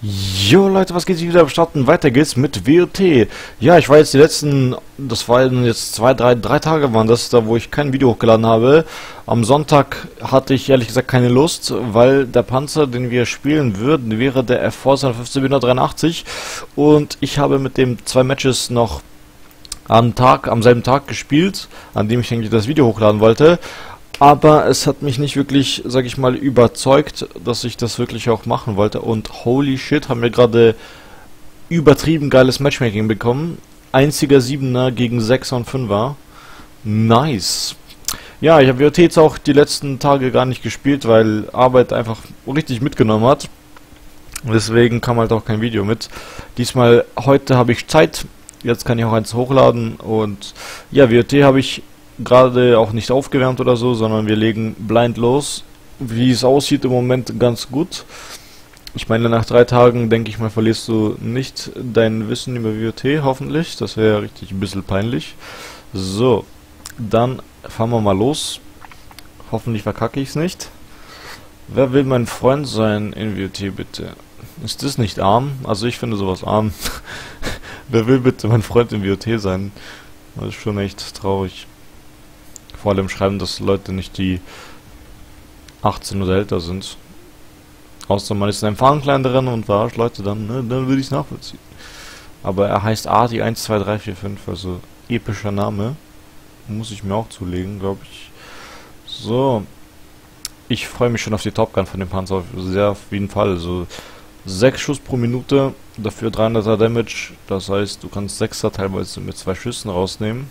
Jo Leute, was geht hier wieder am Starten? Weiter geht's mit WoT. Ja, ich war jetzt die letzten, das waren jetzt drei Tage waren das, da wo ich kein Video hochgeladen habe. Am Sonntag hatte ich ehrlich gesagt keine Lust, weil der Panzer, den wir spielen würden, wäre der F-Force 1583 und ich habe mit dem 2 Matches noch am selben Tag gespielt, an dem ich eigentlich das Video hochladen wollte. Aber es hat mich nicht wirklich, sag ich mal, überzeugt, dass ich das wirklich auch machen wollte. Und holy shit, haben wir gerade übertrieben geiles Matchmaking bekommen. Einziger 7er gegen 6er und 5er. Nice. Ja, ich habe WoT jetzt auch die letzten Tage gar nicht gespielt, weil Arbeit einfach richtig mitgenommen hat. Deswegen kam halt auch kein Video mit. Diesmal, heute habe ich Zeit. Jetzt kann ich auch eins hochladen. Und ja, WoT habe ich gerade auch nicht aufgewärmt oder so, sondern wir legen blind los. Wie es aussieht im Moment ganz gut. Ich meine, nach 3 Tagen, denke ich mal, verlierst du nicht dein Wissen über WoT, hoffentlich. Das wäre richtig ein bisschen peinlich. So, dann fahren wir mal los. Hoffentlich verkacke ich es nicht. Wer will mein Freund sein in WoT, bitte? Ist das nicht arm? Also ich finde sowas arm. Wer will bitte mein Freund in WoT sein? Das ist schon echt traurig. Vor allem schreiben das Leute nicht, die 18 oder älter sind. Außer man ist in einem Fahrenklein drin und verarscht Leute, dann würde ich es nachvollziehen. Aber er heißt Arti 12345, also epischer Name. Muss ich mir auch zulegen, glaube ich. So. Ich freue mich schon auf die Top Gun von dem Panzer, sehr auf jeden Fall. Also 6 Schuss pro Minute, dafür 300er Damage. Das heißt, du kannst 6er teilweise mit 2 Schüssen rausnehmen.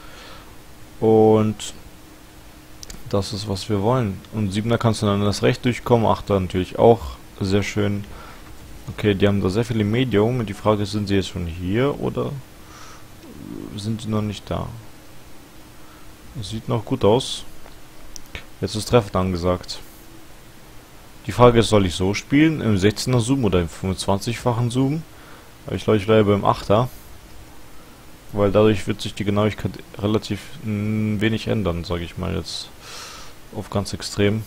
Und das ist, was wir wollen. Und 7er kannst du dann das Recht durchkommen, 8er natürlich auch. Sehr schön. Okay, die haben da sehr viele Medium. Und die Frage ist, sind sie jetzt schon hier oder sind sie noch nicht da? Das sieht noch gut aus. Jetzt ist Treffen angesagt. Die Frage ist, soll ich so spielen? Im 16er Zoom oder im 25-fachen Zoom? Aber ich glaube, ich bleibe im 8er. Weil dadurch wird sich die Genauigkeit relativ wenig ändern, sage ich mal jetzt. Auf ganz extrem.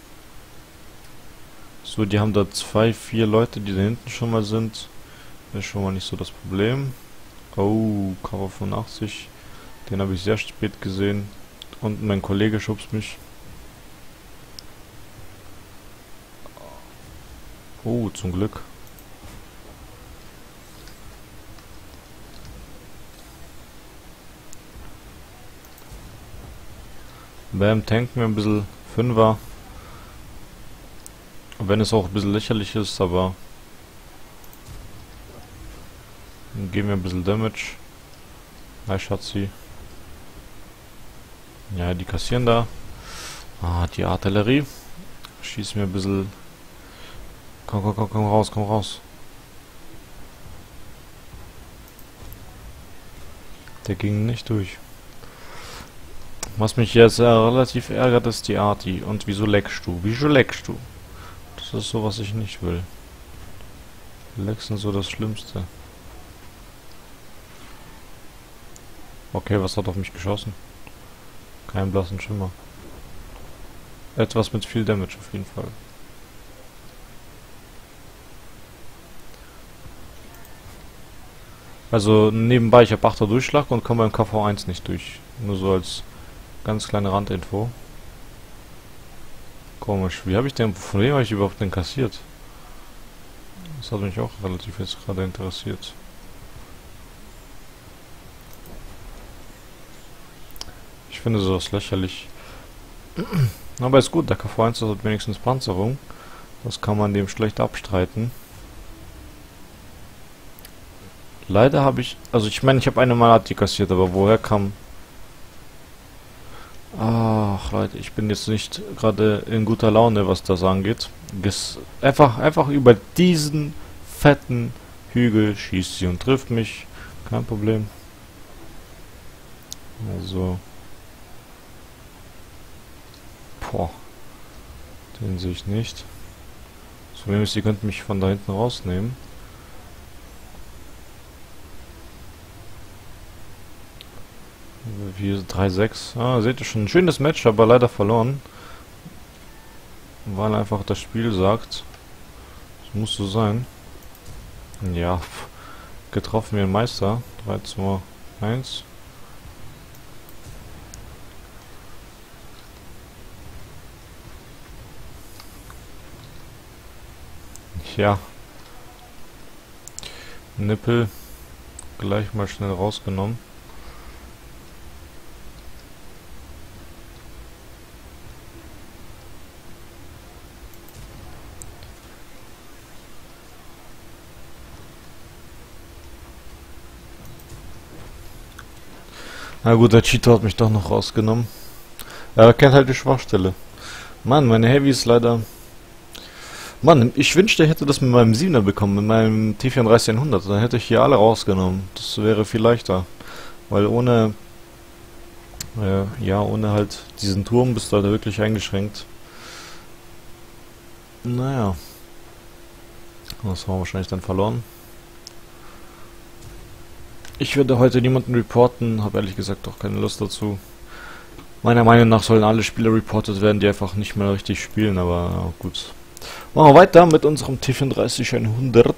So, die haben da 2, 4 Leute, die da hinten schon mal sind. Das ist schon mal nicht so das Problem. Oh, Cover 85. Den habe ich sehr spät gesehen. Und mein Kollege schubst mich. Oh, zum Glück. Bam, tanken wir ein bisschen 5er. Wenn es auch ein bisschen lächerlich ist, aber dann geben wir ein bisschen Damage. Hi Schatzi. Ja, die kassieren da. Ah, die Artillerie. Schießen wir ein bisschen. Komm raus, komm raus. Der ging nicht durch. Was mich jetzt relativ ärgert, ist die Arti. Und wieso leckst du? Wieso leckst du? Das ist so, was ich nicht will. Lecks sind so das Schlimmste. Okay, was hat auf mich geschossen? Kein blassen Schimmer. Etwas mit viel Damage auf jeden Fall. Also nebenbei, ich habe 8er Durchschlag und komme beim KV1 nicht durch. Nur so als ganz kleine Randinfo. Komisch. Wie habe ich denn, von wem habe ich überhaupt denn kassiert? Das hat mich auch relativ jetzt gerade interessiert. Ich finde sowas lächerlich. Aber ist gut, der KV1 hat wenigstens Panzerung. Das kann man dem schlecht abstreiten. Leider habe ich, also ich meine, ich habe eine Malati kassiert, aber woher kam... Ach Leute, ich bin jetzt nicht gerade in guter Laune, was das angeht. Einfach über diesen fetten Hügel schießt sie und trifft mich. Kein Problem. Also. Boah. Den sehe ich nicht. So wenig, sie könnten mich von da hinten rausnehmen. Hier 3-6. Ah, seht ihr schon. Ein schönes Match, aber leider verloren. Weil einfach das Spiel sagt. Das muss so sein. Ja, getroffen wie ein Meister. 3, 2, 1. Ja. Nippel gleich mal schnell rausgenommen. Na gut, der Cheater hat mich doch noch rausgenommen. Er kennt halt die Schwachstelle. Mann, meine Heavy ist leider... Mann, ich wünschte, ich hätte das mit meinem 7er bekommen, mit meinem T3400. Dann hätte ich hier alle rausgenommen. Das wäre viel leichter. Weil ohne... ja, ohne halt diesen Turm bist du halt wirklich eingeschränkt. Naja. Das haben wir wahrscheinlich dann verloren. Ich würde heute niemanden reporten, habe ehrlich gesagt auch keine Lust dazu. Meiner Meinung nach sollen alle Spieler reportet werden, die einfach nicht mehr richtig spielen, aber ja, gut. Machen wir weiter mit unserem T34-100.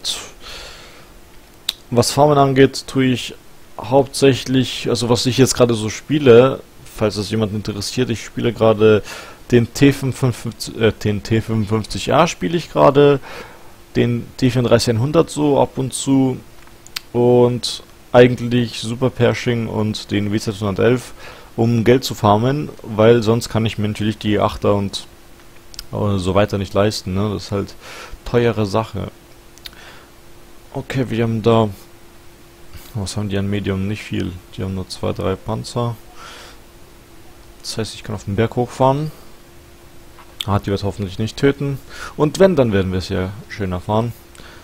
Was Farmen angeht, tue ich hauptsächlich, also was ich jetzt gerade so spiele, falls das jemand interessiert, ich spiele gerade den T55A spiele ich gerade, den T34-100 so ab und zu und eigentlich Super Pershing und den WZ111, um Geld zu farmen, weil sonst kann ich mir natürlich die 8er und so weiter nicht leisten, ne? Das ist halt teure Sache. Okay, wir haben da... Was haben die an Medium? Nicht viel. Die haben nur 2, 3 Panzer. Das heißt, ich kann auf den Berg hochfahren. Die wird hoffentlich nicht töten. Und wenn, dann werden wir es ja schön erfahren.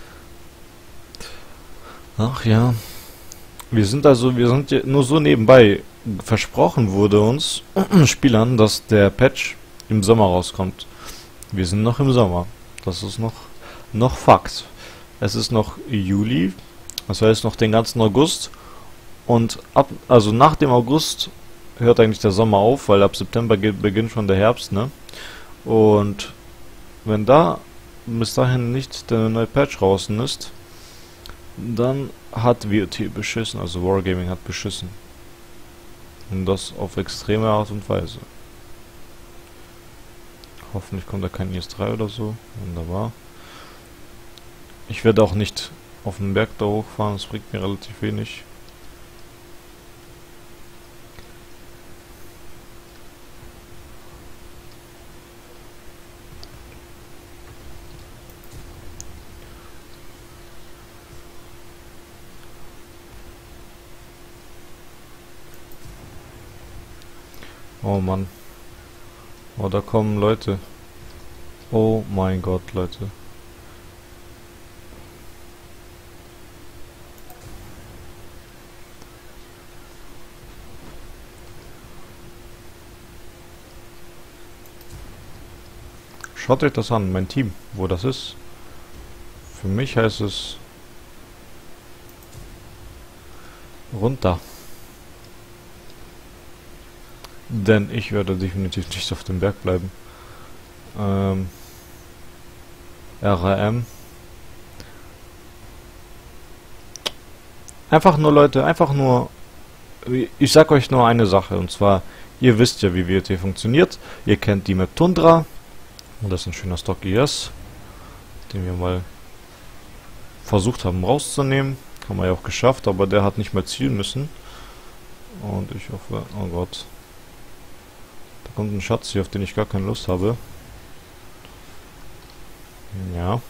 Ach ja. Wir sind ja nur so nebenbei. Versprochen wurde uns Spielern, dass der Patch im Sommer rauskommt. Wir sind noch im Sommer. Das ist noch Fakt. Es ist noch Juli. Das heißt noch den ganzen August. Und also nach dem August hört eigentlich der Sommer auf, weil ab September beginnt schon der Herbst, ne? Und wenn da bis dahin nicht der neue Patch draußen ist, dann hat WOT beschissen, also Wargaming hat beschissen. Und das auf extreme Art und Weise. Hoffentlich kommt da kein IS-3 oder so. Wunderbar. Ich werde auch nicht auf den Berg da hochfahren, das bringt mir relativ wenig. Oh Mann. Oh, da kommen Leute. Oh mein Gott, Leute. Schaut euch das an, mein Team, wo das ist. Für mich heißt es runter. Denn ich werde definitiv nicht auf dem Berg bleiben. RAM. Einfach nur, Leute, einfach nur... Ich sag euch nur eine Sache, und zwar, ihr wisst ja, wie WOT funktioniert. Ihr kennt die Map Tundra. Und das ist ein schöner Stock IS, den wir mal versucht haben rauszunehmen. Haben wir ja auch geschafft, aber der hat nicht mehr zielen müssen. Und ich hoffe... Oh Gott. Da kommt ein Schatz hier, auf den ich gar keine Lust habe. Ja.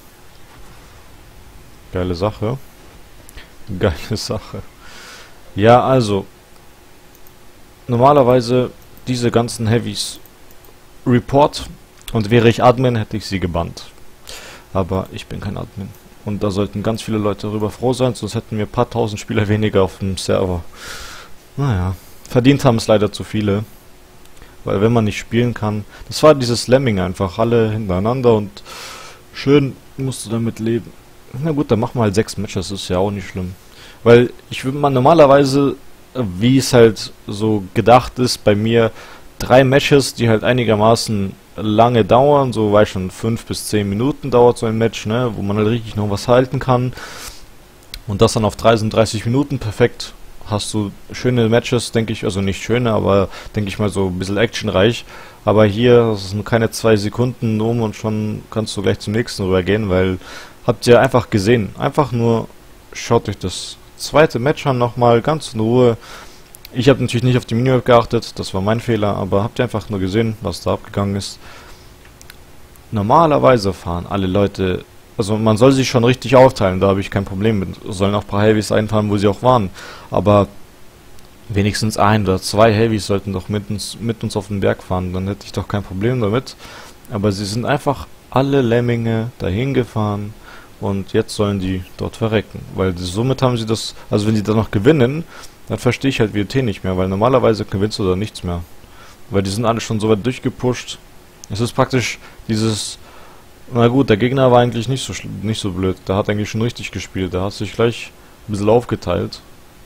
Geile Sache. Geile Sache. Ja, also. Normalerweise diese ganzen Heavies Report. Und wäre ich Admin, hätte ich sie gebannt. Aber ich bin kein Admin. Und da sollten ganz viele Leute darüber froh sein, sonst hätten wir ein paar tausend Spieler weniger auf dem Server. Naja. Verdient haben es leider zu viele. Weil wenn man nicht spielen kann... Das war dieses Slamming einfach. Alle hintereinander und schön musst du damit leben. Na gut, dann machen wir halt 6 Matches. Das ist ja auch nicht schlimm. Weil ich würde mal normalerweise, wie es halt so gedacht ist, bei mir 3 Matches, die halt einigermaßen lange dauern, so weiß schon 5 bis 10 Minuten dauert so ein Match, ne, wo man halt richtig noch was halten kann. Und das dann auf 33 Minuten, perfekt. Hast du schöne Matches, denke ich, also nicht schöne, aber denke ich mal so ein bisschen actionreich. Aber hier, das sind keine 2 Sekunden um und schon kannst du gleich zum nächsten rübergehen, weil habt ihr einfach gesehen. Einfach nur schaut euch das zweite Match an nochmal ganz in Ruhe. Ich habe natürlich nicht auf die Minimap geachtet, das war mein Fehler, aber habt ihr einfach nur gesehen, was da abgegangen ist. Normalerweise fahren alle Leute, also man soll sich schon richtig aufteilen, da habe ich kein Problem mit. Sollen auch ein paar Heavys einfahren, wo sie auch waren. Aber wenigstens 1 oder 2 Heavys sollten doch mit uns auf den Berg fahren, dann hätte ich doch kein Problem damit. Aber sie sind einfach alle Lemminge dahin gefahren und jetzt sollen die dort verrecken. Weil somit haben sie das, also wenn die da noch gewinnen, dann verstehe ich halt WOT nicht mehr, weil normalerweise gewinnst du da nichts mehr. Weil die sind alle schon so weit durchgepusht. Es ist praktisch dieses, na gut, der Gegner war eigentlich nicht so blöd. Der hat eigentlich schon richtig gespielt. Der hat sich gleich ein bisschen aufgeteilt.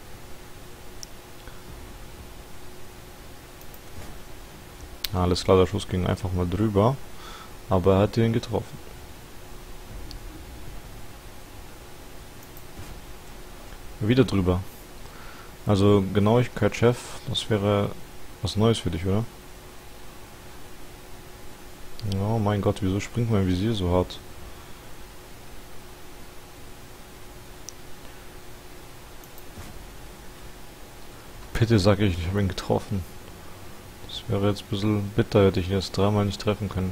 Alles klar, der Schuss ging einfach mal drüber. Aber er hat ihn getroffen. Wieder drüber. Also Genauigkeit, Chef, das wäre was Neues für dich, oder? Oh mein Gott, wieso springt mein Visier so hart? Bitte sag ich habe ihn getroffen. Das wäre jetzt ein bisschen bitter, hätte ich ihn jetzt 3-mal nicht treffen können.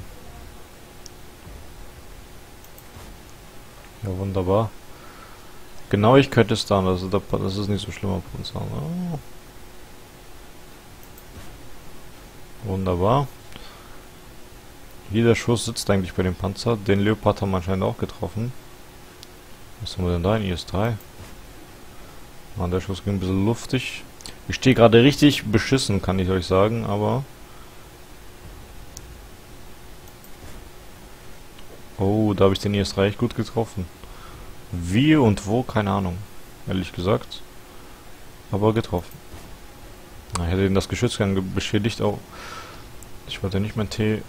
Ja, wunderbar. Genauigkeit ist da, also das ist nicht so schlimm auf uns. Oh. Wunderbar. Jeder Schuss sitzt eigentlich bei dem Panzer. Den Leopard haben wir anscheinend auch getroffen. Was haben wir denn da in IS-3? Ah, der Schuss ging ein bisschen luftig. Ich stehe gerade richtig beschissen, kann ich euch sagen, aber... Oh, da habe ich den IS-3 echt gut getroffen. Wie und wo, keine Ahnung. Ehrlich gesagt. Aber getroffen. Ich hätte ihn das Geschütz beschädigt auch. Ich wollte nicht mein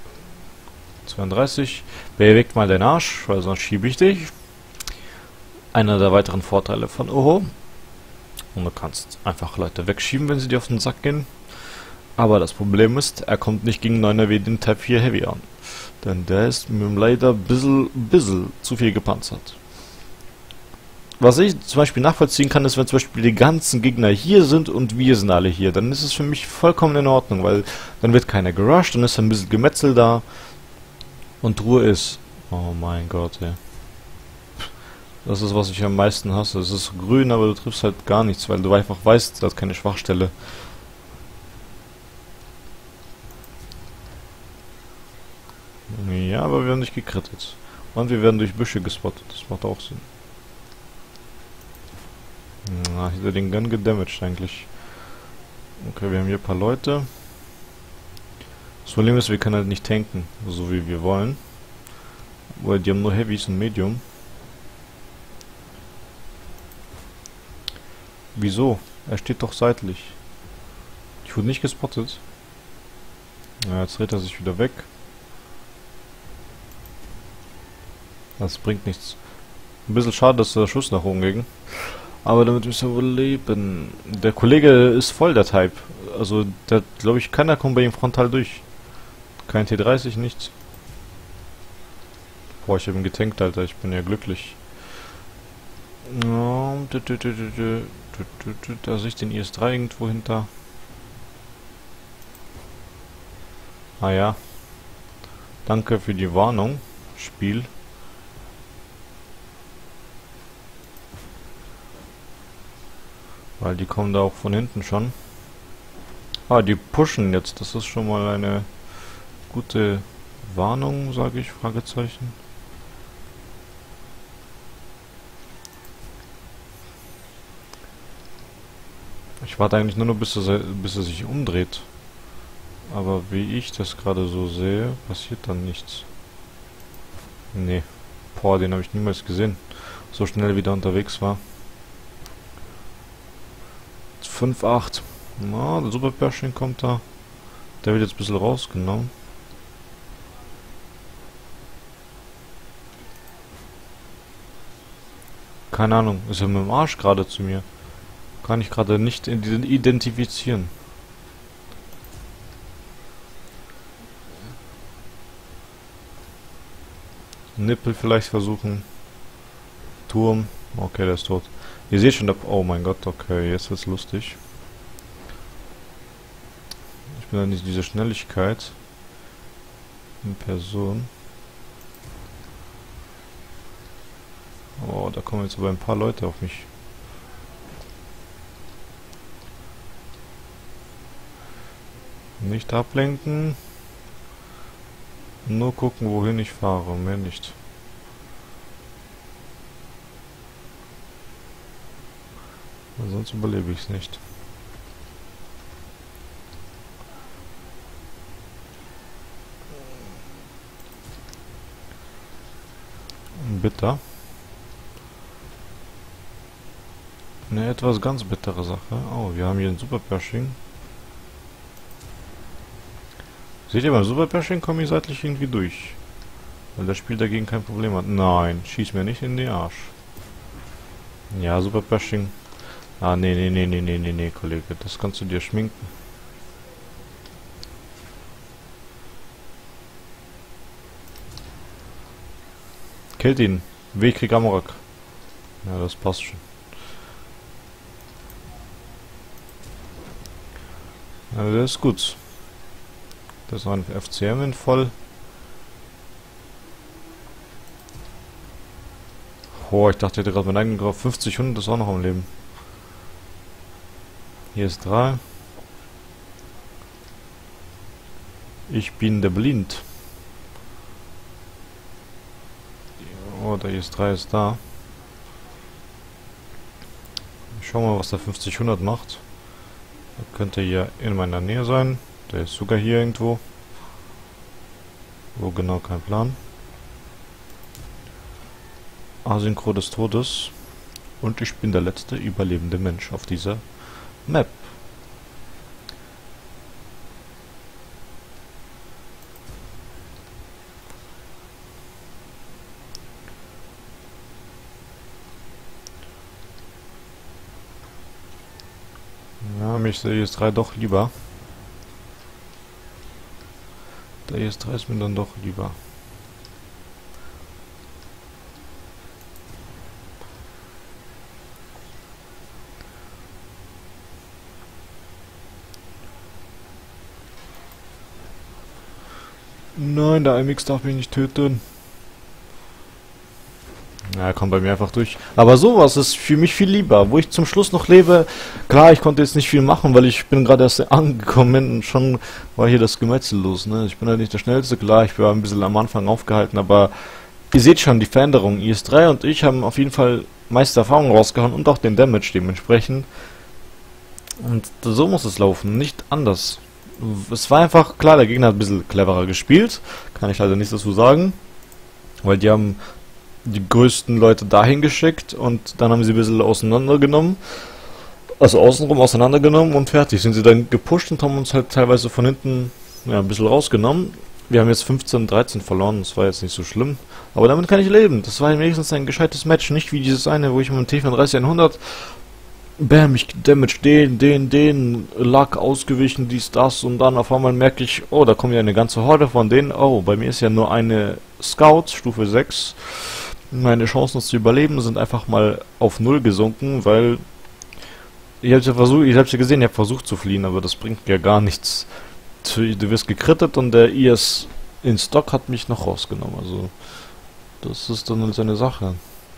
T32. Bewegt mal den Arsch, weil sonst schiebe ich dich. Einer der weiteren Vorteile von Oho. Und du kannst einfach Leute wegschieben, wenn sie dir auf den Sack gehen. Aber das Problem ist, er kommt nicht gegen 9er wie den Type 4 Heavy an. Denn der ist mit dem leider ein bisschen zu viel gepanzert. Was ich zum Beispiel nachvollziehen kann, ist, wenn zum Beispiel die ganzen Gegner hier sind und wir sind alle hier. Dann ist es für mich vollkommen in Ordnung, weil dann wird keiner gerusht, dann ist ein bisschen Gemetzel da und Ruhe ist. Oh mein Gott, ey. Das ist, was ich am meisten hasse. Es ist grün, aber du triffst halt gar nichts, weil du einfach weißt, da hat keine Schwachstelle. Ja, aber wir haben nicht gekrittet. Und wir werden durch Büsche gespottet. Das macht auch Sinn. Na, hier hat den Gun gedamaged eigentlich. Okay, wir haben hier ein paar Leute. Das Problem ist, wir können halt nicht tanken, so wie wir wollen. Weil die haben nur Heavys und Medium. Wieso? Er steht doch seitlich. Ich wurde nicht gespottet. Ja, jetzt dreht er sich wieder weg. Das bringt nichts. Ein bisschen schade, dass der Schuss nach oben ging. Aber damit müssen wir wohl leben. Der Kollege ist voll der Type. Also, der, glaube ich, keiner kommt bei ihm frontal durch. Kein T30, nichts. Boah, ich habe ihn getankt, Alter. Ich bin ja glücklich. Da sehe ich den IS-3 irgendwo hinter. Ah ja. Danke für die Warnung, Spiel. Weil die kommen da auch von hinten schon. Ah, die pushen jetzt. Das ist schon mal eine gute Warnung, sage ich, Fragezeichen. Ich warte eigentlich nur noch, bis er sich umdreht. Aber wie ich das gerade so sehe, passiert dann nichts. Nee. Boah, den habe ich niemals gesehen. So schnell wie der unterwegs war. 5-8. Na, der Super Pershing kommt da. Der wird jetzt ein bisschen rausgenommen. Keine Ahnung, ist er mit dem Arsch gerade zu mir. Kann ich gerade nicht identifizieren. Nippel vielleicht versuchen. Turm. Okay, der ist tot. Ihr seht schon, oh mein Gott, okay, jetzt wird's lustig. Ich bin dann nicht diese Schnelligkeit in Person. Oh, da kommen jetzt aber ein paar Leute auf mich. Nicht ablenken. Nur gucken, wohin ich fahre, mehr nicht. Sonst überlebe ich es nicht. Bitter. Eine etwas ganz bittere Sache. Oh, wir haben hier ein Super Pershing. Seht ihr, beim Super Pershing komme ich seitlich irgendwie durch. Weil das Spiel dagegen kein Problem hat. Nein, schieß mir nicht in den Arsch. Ja, Super Pershing. Ah, nee, Kollege. Das kannst du dir schminken. Killt ihn. Ich krieg Amorak. Ja, das passt schon. Ja, das ist gut. Das ist noch ein FCM voll. Oh, ich dachte, ich hätte gerade meinen eigenen drauf. 50 Hunde ist auch noch am Leben. Hier ist 3. Ich bin der Blind. Oh, der IS-3 ist da. Ich schau mal, was der 50-100 macht. Der könnte hier in meiner Nähe sein. Der ist sogar hier irgendwo. Wo genau, kein Plan. Asynchro des Todes. Und ich bin der letzte überlebende Mensch auf dieser Map. Ja, mich ist der IS-3 doch lieber. Der IS-3 ist mir dann doch lieber. Nein, der IMX darf mich nicht töten. Ja, er kommt bei mir einfach durch. Aber sowas ist für mich viel lieber, wo ich zum Schluss noch lebe. Klar, ich konnte jetzt nicht viel machen, weil ich bin gerade erst angekommen und schon war hier das Gemetzel los. Ne? Ich bin halt nicht der Schnellste, klar, ich war ein bisschen am Anfang aufgehalten, aber ihr seht schon die Veränderung. IS-3 und ich haben auf jeden Fall meiste Erfahrung rausgehauen und auch den Damage dementsprechend. Und so muss es laufen, nicht anders. Es war einfach, klar, der Gegner hat ein bisschen cleverer gespielt, kann ich leider nichts dazu sagen, weil die haben die größten Leute dahin geschickt und dann haben sie ein bisschen auseinandergenommen, also außenrum auseinandergenommen und fertig. Sind sie dann gepusht und haben uns halt teilweise von hinten ja, ein bisschen rausgenommen. Wir haben jetzt 15-13 verloren, das war jetzt nicht so schlimm, aber damit kann ich leben. Das war wenigstens ein gescheites Match, nicht wie dieses eine, wo ich mit dem T34-100 bam, ich damage den, Lack ausgewichen, das und dann auf einmal merke ich, oh, da kommt ja eine ganze Horde von denen. Oh, bei mir ist ja nur eine Scout, Stufe 6. Meine Chancen zu überleben sind einfach mal auf 0 gesunken, weil ich hab's ja versucht, ich hab's ja gesehen, ich habe versucht zu fliehen, aber das bringt ja gar nichts. Du wirst gekrittet und der IS in Stock hat mich noch rausgenommen, also das ist dann halt seine Sache.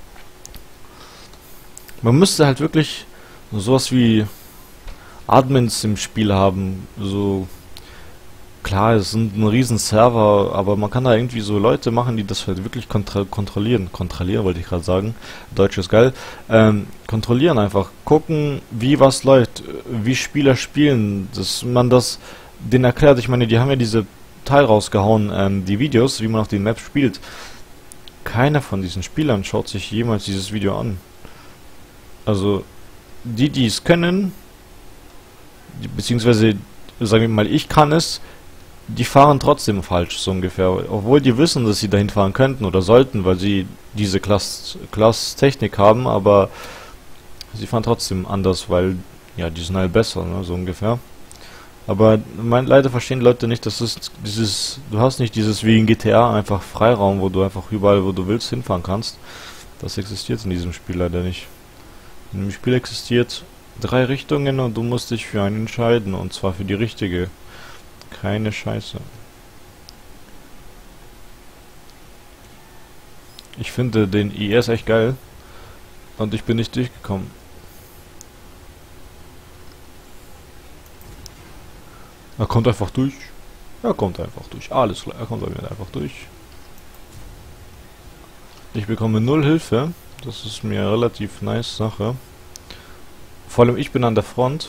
Man müsste halt wirklich sowas wie Admins im Spiel haben, so klar, es sind ein riesen Server, aber man kann da irgendwie so Leute machen, die das halt wirklich kontrollieren wollte ich gerade sagen, Deutsch ist geil, kontrollieren einfach, gucken, wie was läuft, wie Spieler spielen, dass man das denen erklärt. Ich meine, die haben ja diese Teil rausgehauen, die Videos, wie man auf den Maps spielt. Keiner von diesen Spielern schaut sich jemals dieses Video an. Also die es können, beziehungsweise sagen wir mal, ich kann es, die fahren trotzdem falsch, so ungefähr. Obwohl die wissen, dass sie dahin fahren könnten oder sollten, weil sie diese Class-Technik haben, aber sie fahren trotzdem anders, weil, ja, die sind halt besser, ne, so ungefähr. Aber leider verstehen Leute nicht, dass es du hast nicht dieses wie in GTA einfach Freiraum, wo du einfach überall, wo du willst, hinfahren kannst. Das existiert in diesem Spiel leider nicht. In dem Spiel existiert 3 Richtungen und du musst dich für einen entscheiden, und zwar für die richtige. Keine Scheiße. Ich finde den IS echt geil und ich bin nicht durchgekommen. Er kommt einfach durch. Er kommt einfach durch. Alles klar, er kommt bei mir einfach durch. Ich bekomme 0 Hilfe. Das ist mir relativ nice Sache. Vor allem ich bin an der Front.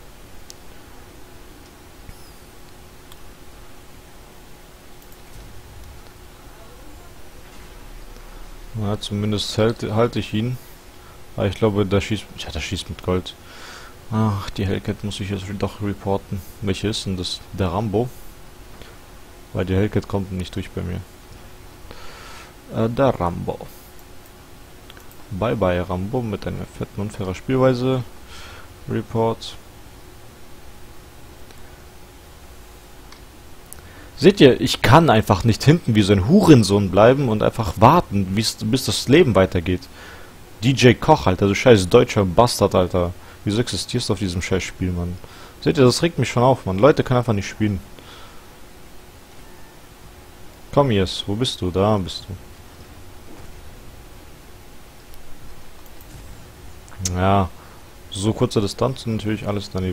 Ja, zumindest halte ich ihn. Aber ich glaube, der schießt. Ja, der schießt mit Gold. Ach, die Hellcat muss ich jetzt doch reporten. Welche ist denn das? Der Rambo. Weil die Hellcat kommt nicht durch bei mir. Der Rambo. Bye bye Rambo mit einer fetten unfairer Spielweise. Report. Seht ihr, ich kann einfach nicht hinten wie so ein Hurensohn bleiben und einfach warten, bis das Leben weitergeht. DJ Koch, Alter, du scheiß deutscher Bastard, Alter. Wieso existierst du auf diesem scheiß Spiel, Mann? Seht ihr, das regt mich schon auf, Mann. Leute können einfach nicht spielen. Komm jetzt, wo bist du? Da bist du. Ja, so kurze Distanz und natürlich alles daneben.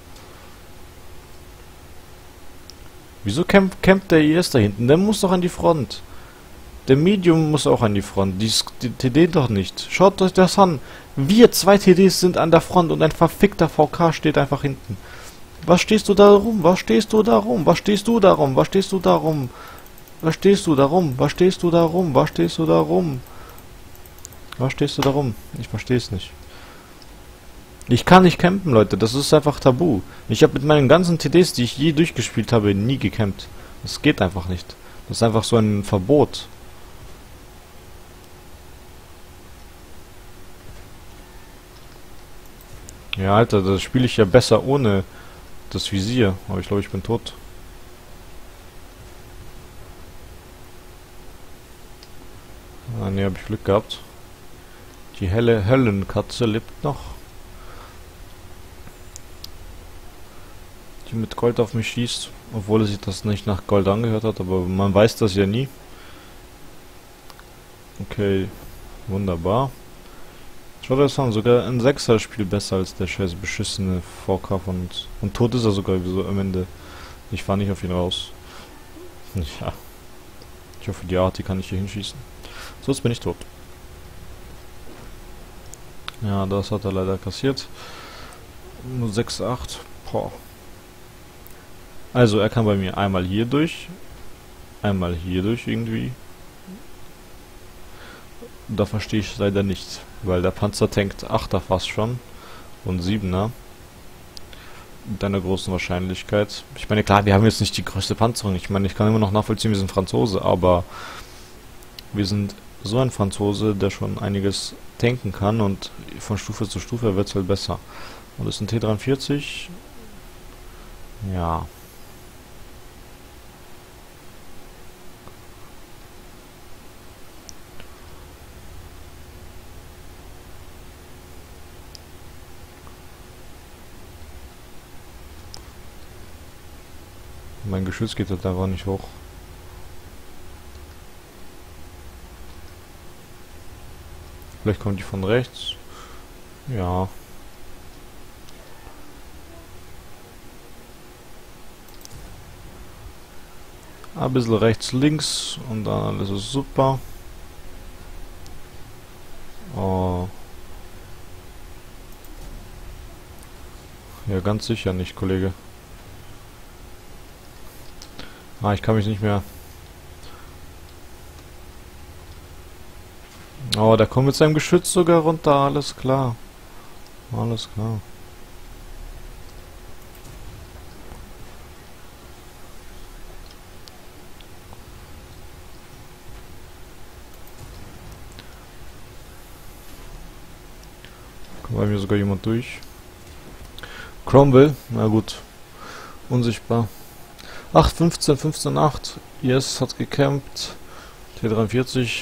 Wieso campt der IS da hinten? Der muss doch an die Front. Der Medium muss auch an die Front. Die TD doch nicht. Schaut euch das an. Wir 2 TDs sind an der Front und ein verfickter VK steht einfach hinten. Was stehst du da rum? Was stehst du da rum? Was stehst du da rum? Was stehst du da rum? Was stehst du da rum? Was stehst du da rum? Was stehst du da rum? Was stehst du da rum? Ich verstehe es nicht. Ich kann nicht campen, Leute. Das ist einfach tabu. Ich habe mit meinen ganzen TDs, die ich je durchgespielt habe, nie gecampt. Das geht einfach nicht. Das ist einfach so ein Verbot. Ja, Alter, das spiele ich ja besser ohne das Visier. Aber ich glaube, ich bin tot. Ah, ne, habe ich Glück gehabt. Die Höllenkatze lebt noch. Die mit Gold auf mich schießt, obwohl sich das nicht nach Gold angehört hat, aber man weiß das ja nie. Okay, wunderbar. Schaut euch das an, sogar ein 6er Spiel besser als der scheiß beschissene VK von uns. Und tot ist er sogar so am Ende. Ich fahre nicht auf ihn raus. Ja. Ich hoffe, die Art, die kann ich hier hinschießen. Sonst bin ich tot. Ja, das hat er leider kassiert. Nur 6-8. Boah. Also er kann bei mir einmal hier durch irgendwie. Da verstehe ich leider nicht, weil der Panzer tankt 8er fast schon und 7er. Mit einer großen Wahrscheinlichkeit. Ich meine, klar, wir haben jetzt nicht die größte Panzerung. Ich meine, ich kann immer noch nachvollziehen, wir sind Franzose, aber wir sind so ein Franzose, der schon einiges tanken kann und von Stufe zu Stufe wird es halt besser. Und das ist ein T43. Ja. Mein Geschütz geht halt einfach nicht hoch. Vielleicht kommt die von rechts. Ja. Ein bisschen rechts, links und dann alles ist super. Oh. Ja, ganz sicher nicht, Kollege. Ah, ich kann mich nicht mehr... Oh, der kommt mit seinem Geschütz sogar runter, alles klar. Alles klar. Kommt bei mir sogar jemand durch. Cromwell, na gut. Unsichtbar. 8, 15, 15, 8. Yes, hat gecampt. T43.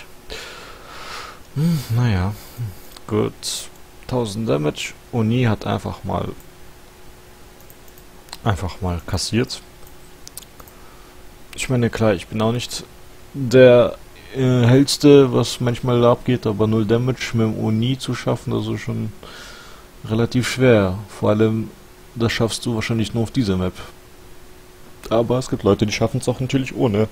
Naja. Gut. 1000 Damage. Oni hat einfach mal kassiert. Ich meine, klar, ich bin auch nicht der hellste, was manchmal abgeht, aber 0 Damage mit dem Oni zu schaffen, das ist schon relativ schwer. Vor allem, das schaffst du wahrscheinlich nur auf dieser Map. Aber es gibt Leute, die schaffen es auch natürlich ohne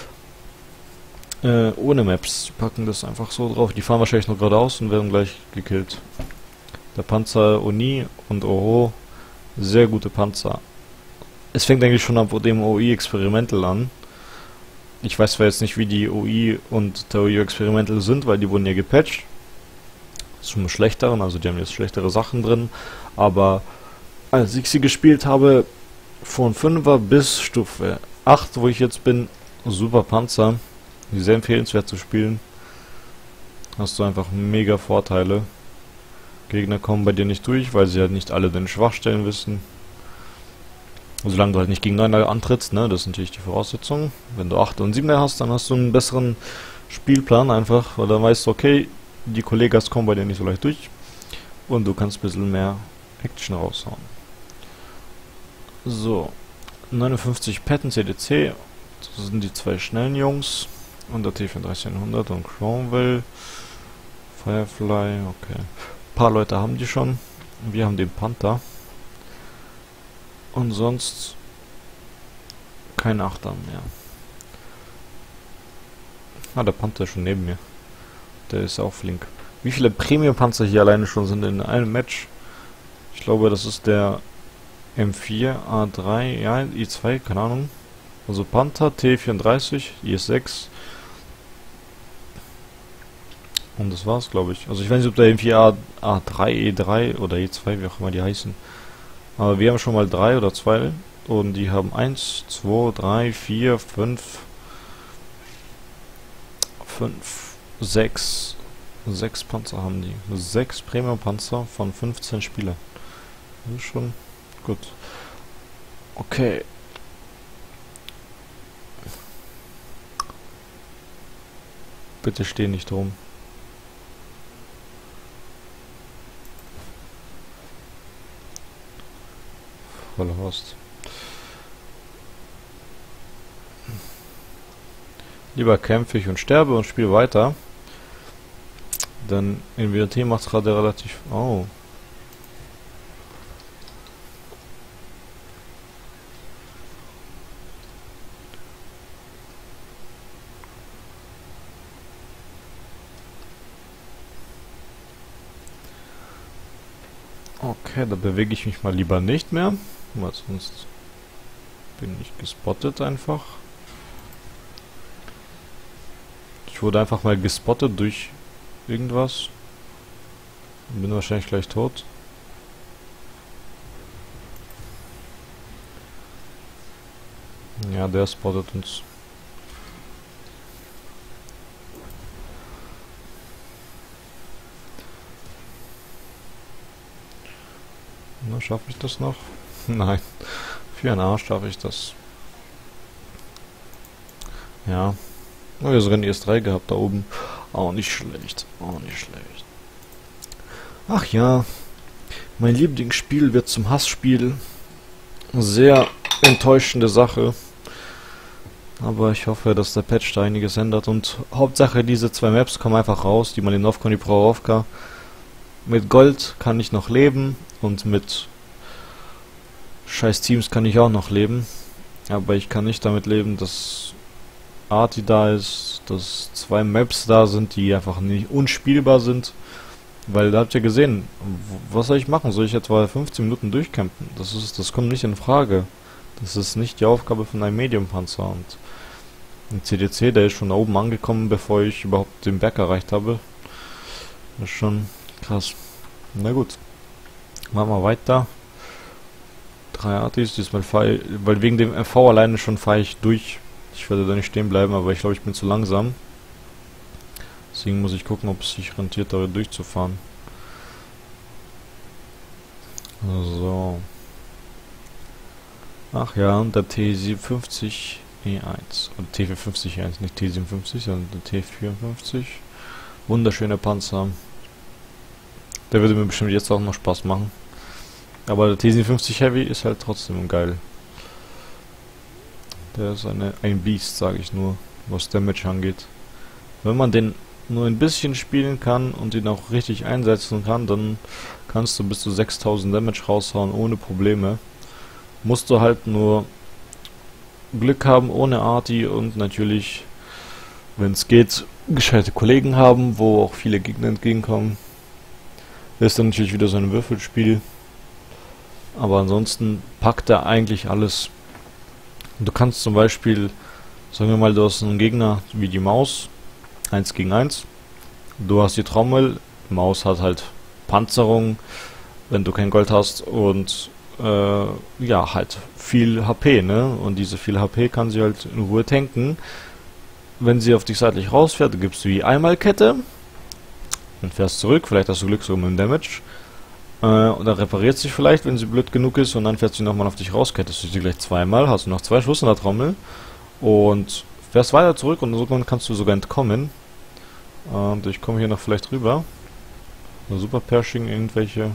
Maps. Die packen das einfach so drauf. Die fahren wahrscheinlich noch geradeaus und werden gleich gekillt. Der Panzer Oni und Oro, sehr gute Panzer. Es fängt eigentlich schon ab dem OI Experimental an. Ich weiß zwar jetzt nicht, wie die OI und der OI Experimental sind, weil die wurden ja gepatcht. Zum Schlechteren, also die haben jetzt schlechtere Sachen drin. Aber als ich sie gespielt habe, von 5er bis Stufe 8, wo ich jetzt bin, super Panzer. Sehr empfehlenswert zu spielen. Hast du einfach mega Vorteile. Gegner kommen bei dir nicht durch, weil sie halt nicht alle deine Schwachstellen wissen. Solange du halt nicht gegeneinander antrittst, ne, das ist natürlich die Voraussetzung. Wenn du 8 und 7 hast, dann hast du einen besseren Spielplan einfach, weil dann weißt du, okay, die Kollegas kommen bei dir nicht so leicht durch und du kannst ein bisschen mehr Action raushauen. So, 59 Patton CDC, das sind die zwei schnellen Jungs, und der T-3400 und Cromwell, Firefly, okay. Ein paar Leute haben die schon, wir haben den Panther. Und sonst kein Achter mehr. Ah, der Panther ist schon neben mir. Der ist auch flink. Wie viele Premium-Panzer hier alleine schon sind in einem Match? Ich glaube, das ist der M4, A3, ja, I2, keine Ahnung. Also Panther, T34, IS-6. Und das war's, glaube ich. Also ich weiß nicht, ob der M4 A3, E3 oder E2, wie auch immer die heißen. Aber wir haben schon mal 3 oder 2 und die haben 1, 2, 3, 4, 5, 6 Panzer haben die. 6 Premium-Panzer von 15 Spielern. Das ist schon gut. Okay. Bitte steh nicht rum. Voller Horst. Lieber kämpfe ich und sterbe und spiele weiter. Denn in WRT macht es gerade relativ... Oh. Okay, da bewege ich mich mal lieber nicht mehr, weil sonst bin ich gespottet einfach. Ich wurde einfach mal gespottet durch irgendwas. Bin wahrscheinlich gleich tot. Ja, der spottet uns. Na, schaffe ich das noch? Nein. Für einen Arsch schaffe ich das. Ja. Oh, wir haben sogar ein ES3 gehabt da oben. Auch nicht schlecht. Auch nicht schlecht. Ach ja. Mein Lieblingsspiel wird zum Hassspiel. Sehr enttäuschende Sache. Aber ich hoffe, dass der Patch da einiges ändert. Und Hauptsache, diese zwei Maps kommen einfach raus, die man in Novka und die Praurovka. Mit Gold kann ich noch leben. Und mit scheiß Teams kann ich auch noch leben. Aber ich kann nicht damit leben, dass Arti da ist, dass zwei Maps da sind, die einfach nicht unspielbar sind. Weil da habt ihr gesehen, was soll ich machen? Soll ich etwa 15 Minuten durchcampen? Das kommt nicht in Frage. Das ist nicht die Aufgabe von einem Medium-Panzer. Und ein CDC, der ist schon da oben angekommen, bevor ich überhaupt den Berg erreicht habe. Das ist schon krass. Na gut. Machen wir weiter. 3 Artis, diesmal fahre ich, weil wegen dem MV alleine schon fahre ich durch. Ich werde da nicht stehen bleiben, aber ich glaube, ich bin zu langsam. Deswegen muss ich gucken, ob es sich rentiert, da durchzufahren. So. Ach ja, und der T57E1. Und T450E1, nicht T57, sondern der T54. Wunderschöner Panzer. Der würde mir bestimmt jetzt auch noch Spaß machen. Aber der T57 Heavy ist halt trotzdem geil. Der ist ein Biest, sage ich nur, was Damage angeht. Wenn man den nur ein bisschen spielen kann und ihn auch richtig einsetzen kann, dann kannst du bis zu 6000 Damage raushauen ohne Probleme. Musst du halt nur Glück haben ohne Arti und natürlich, wenn es geht, gescheite Kollegen haben, wo auch viele Gegner entgegenkommen. Das ist dann natürlich wieder so ein Würfelspiel. Aber ansonsten packt er eigentlich alles. Du kannst zum Beispiel, sagen wir mal, du hast einen Gegner wie die Maus, 1 gegen 1. Du hast die Trommel, Maus hat halt Panzerung, wenn du kein Gold hast und ja, halt viel HP, ne? Und diese viel HP kann sie halt in Ruhe tanken. Wenn sie auf dich seitlich rausfährt, gibst du die Einmalkette und fährst zurück, vielleicht hast du Glück sogar mit dem Damage. Und dann repariert sich vielleicht, wenn sie blöd genug ist, und dann fährt sie nochmal auf dich raus, kettest du sie gleich zweimal, hast du noch 2 Schuss in der Trommel und fährst weiter zurück und irgendwann kannst du sogar entkommen. Und ich komme hier noch vielleicht rüber. Super Pershing, irgendwelche.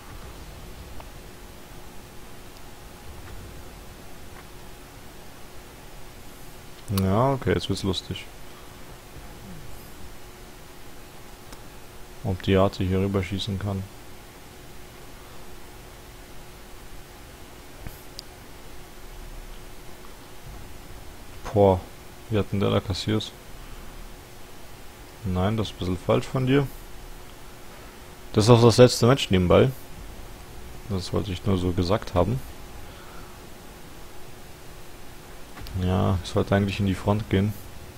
Ja, okay, jetzt wird's lustig. Ob die Arte hier rüber schießen kann. Boah, wie hat denn der da kassiert? Nein, das ist ein bisschen falsch von dir. Das ist auch das letzte Match nebenbei. Das wollte ich nur so gesagt haben. Ja, ich sollte eigentlich in die Front gehen.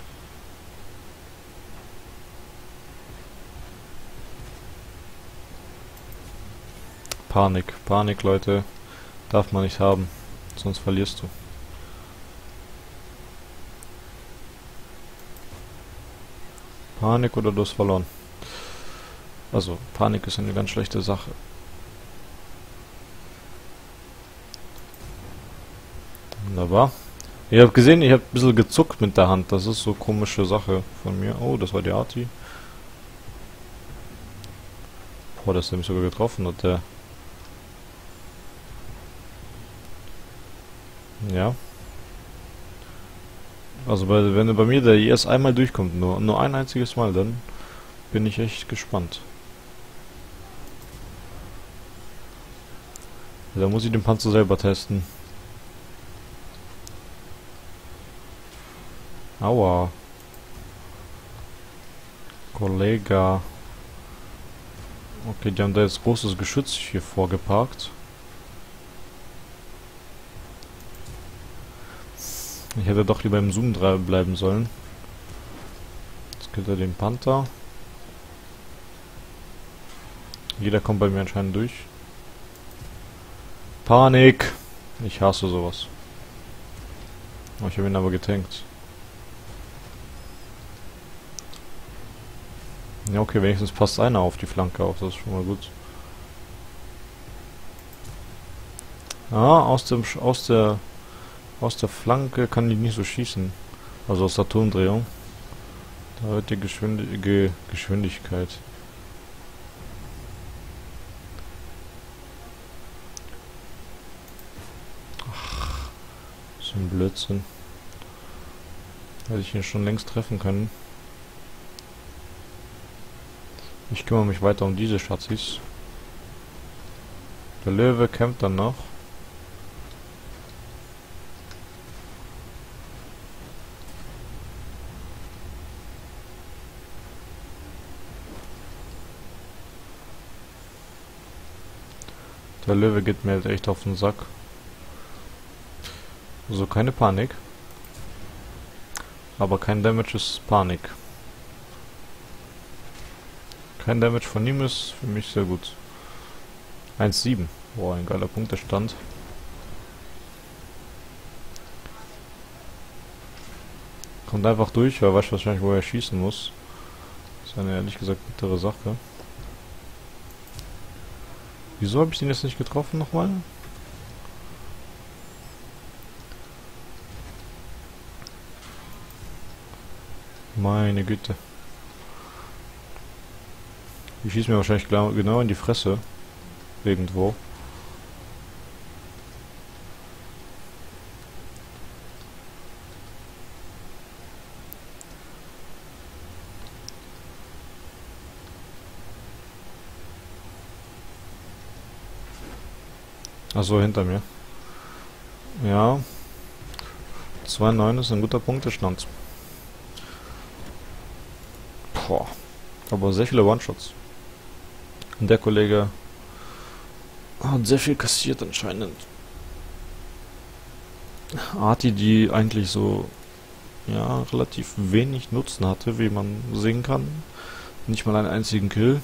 Panik, Panik, Leute. Darf man nicht haben. Sonst verlierst du. Panik oder du hast verloren. Also, Panik ist eine ganz schlechte Sache. Wunderbar. Ihr habt gesehen, ich habe ein bisschen gezuckt mit der Hand. Das ist so komische Sache von mir. Oh, das war die Arti. Boah, das hat mich sogar getroffen hat der. Ja. Also wenn bei mir der IS einmal durchkommt, nur ein einziges Mal, dann bin ich echt gespannt. Da muss ich den Panzer selber testen. Aua. Kollege. Okay, die haben da jetzt großes Geschütz hier vorgeparkt. Ich hätte doch lieber im Zoom bleiben sollen. Jetzt killt er den Panther. Jeder kommt bei mir anscheinend durch. Panik! Ich hasse sowas. Oh, ich habe ihn aber getankt. Ja, okay, wenigstens passt einer auf die Flanke auf, das ist schon mal gut. Ah, aus der Flanke kann die nicht so schießen. Also aus der Turmdrehung. Da wird die Geschwindigkeit. Ach, so ein Blödsinn. Hätte ich ihn schon längst treffen können. Ich kümmere mich weiter um diese Schatzis. Der Löwe kämpft dann noch. Der Löwe geht mir halt echt auf den Sack. Also keine Panik. Aber kein Damage ist Panik. Kein Damage von ihm ist für mich sehr gut. 1,7. Boah, ein geiler Punktestand. Kommt einfach durch, weil er weiß wahrscheinlich, wo er schießen muss. Das ist eine ehrlich gesagt bittere Sache. Wieso habe ich den jetzt nicht getroffen nochmal? Meine Güte. Die schießt mir wahrscheinlich genau in die Fresse. Irgendwo. Achso, hinter mir. Ja. 2,9 ist ein guter Punktestand. Boah. Aber sehr viele One-Shots. Und der Kollege hat sehr viel kassiert anscheinend. Arti, die eigentlich so, ja, relativ wenig Nutzen hatte, wie man sehen kann. Nicht mal einen einzigen Kill.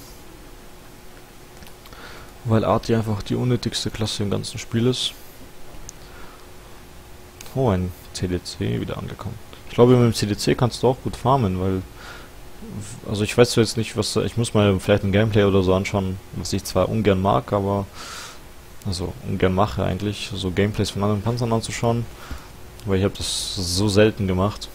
Weil Arti einfach die unnötigste Klasse im ganzen Spiel ist. Oh, ein CDC wieder angekommen. Ich glaube, mit dem CDC kannst du auch gut farmen, weil... Also ich weiß zwar jetzt nicht, was... Ich muss mal vielleicht ein Gameplay oder so anschauen, was ich zwar ungern mag, aber... Also ungern mache eigentlich, so Gameplays von anderen Panzern anzuschauen. Weil ich habe das so selten gemacht.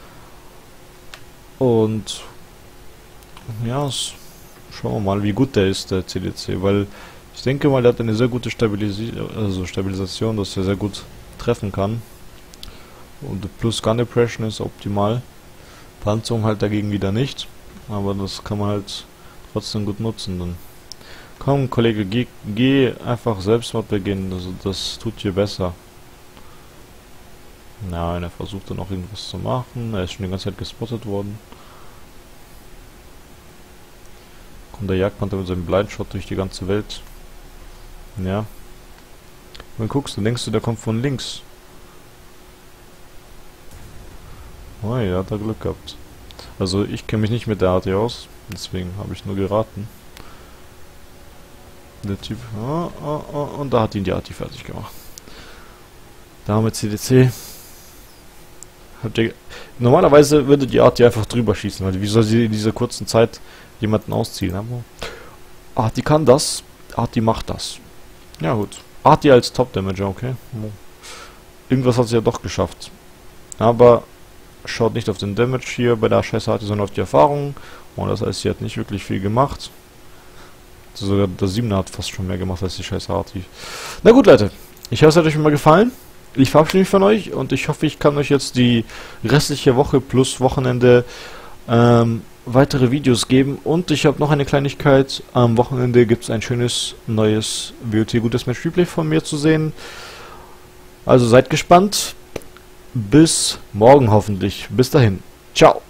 Und... Ja, schauen wir mal, wie gut der ist, der CDC, weil... Ich denke mal, der hat eine sehr gute Stabilisation, dass er sehr gut treffen kann. Und plus Gun Depression ist optimal. Panzerung halt dagegen wieder nicht. Aber das kann man halt trotzdem gut nutzen. Dann komm, Kollege, geh einfach Selbstmord begehen. Also das tut dir besser. Nein, er versucht dann auch irgendwas zu machen. Er ist schon die ganze Zeit gespottet worden. Kommt der Jagdpanther mit seinem Blindshot durch die ganze Welt. Ja. Wenn du guckst, dann denkst du, der kommt von links. Oh ja, hat er Glück gehabt. Also ich kenne mich nicht mit der Arti aus, deswegen habe ich nur geraten. Der Typ, und da hat ihn die Arti fertig gemacht. Da haben wir CDC. Normalerweise würde die Arti einfach drüber schießen, weil wie soll sie in dieser kurzen Zeit jemanden ausziehen? Aber Arti kann das, Arti macht das. Ja gut. Arti als Top-Damager, okay. Irgendwas hat sie ja doch geschafft. Aber schaut nicht auf den Damage hier bei der scheiß Arti, sondern auf die Erfahrung. Und das heißt, sie hat nicht wirklich viel gemacht. Sogar der 7er hat fast schon mehr gemacht als die scheiß Arti. Na gut, Leute. Ich hoffe, es hat euch mal gefallen. Ich verabschiede mich von euch und ich hoffe, ich kann euch jetzt die restliche Woche plus Wochenende weitere Videos geben. Und ich habe noch eine Kleinigkeit. Am Wochenende gibt es ein schönes neues WOT Gutes Match Replay von mir zu sehen. Also seid gespannt. Bis morgen hoffentlich. Bis dahin. Ciao.